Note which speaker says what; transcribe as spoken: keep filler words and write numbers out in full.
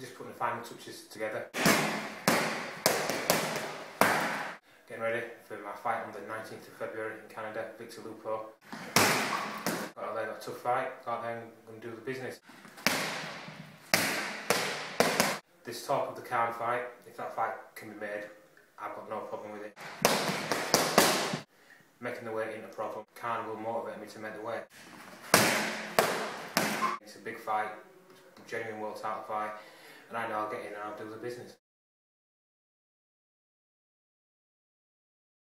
Speaker 1: just putting the final touches together. Getting ready for my fight on the nineteenth of February in Canada, Witter Feb. Got out there, got a tough fight, got out there and going to do the business. This talk of the Khan fight, if that fight can be made, I've got no problem with it. Making the weight ain't a problem. Khan will motivate me to make the weight. It's a big fight, genuine world title fight, and I know I'll get in and I'll do the business.